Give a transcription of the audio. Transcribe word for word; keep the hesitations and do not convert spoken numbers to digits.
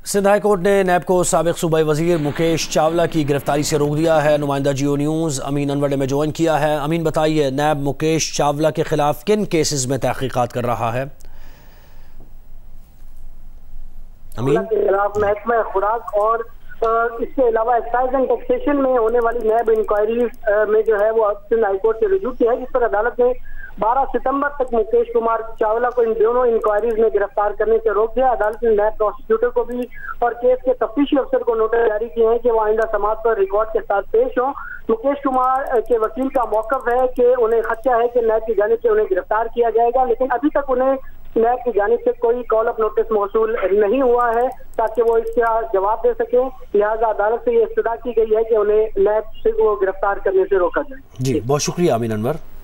Sindh high court ने नैब को साबिक सूबाई वजीर मुकेश चावला की गिरफ्तारी से रोक दिया है। नुमाइंदा जियो न्यूज़ अमीन अनवर ने में ज्वाइन किया है। अमीन, बताइए, नैब मुकेश चावला के खिलाफ किन केसेस में तहकीकात कर रहा है? अमीन के खिलाफ महकमा खुराक और इसके अलावा एक्साइज एंड टैक्सेशन में होने वाली नैब इंक्वायरीज में जो है वो सिंध हाई कोर्ट से रुजू किया है, जिस पर अदालत ने बारह सितंबर तक मुकेश कुमार चावला को इन दोनों इंक्वायरीज में गिरफ्तार करने से रोक दिया। अदालत ने नैब प्रोसिक्यूटर को भी और केस के तफ्तीशी अफसर को नोटिस जारी किए हैं कि वो आइंदा समाज पर रिकॉर्ड के साथ पेश हों। मुकेश कुमार के वकील का मौकफ है कि उन्हें खदशा है कि नैब की जानिब से उन्हें गिरफ्तार किया जाएगा, लेकिन अभी तक उन्हें नैब की जानिब से कोई कॉल ऑफ नोटिस मौसूल नहीं हुआ है ताकि वो इसका जवाब दे सकें। लिहाजा अदालत से ये इस्तदा की गई है कि उन्हें नैब से वो गिरफ्तार करने से रोका जाए। जी, बहुत शुक्रिया अमीन अनवर।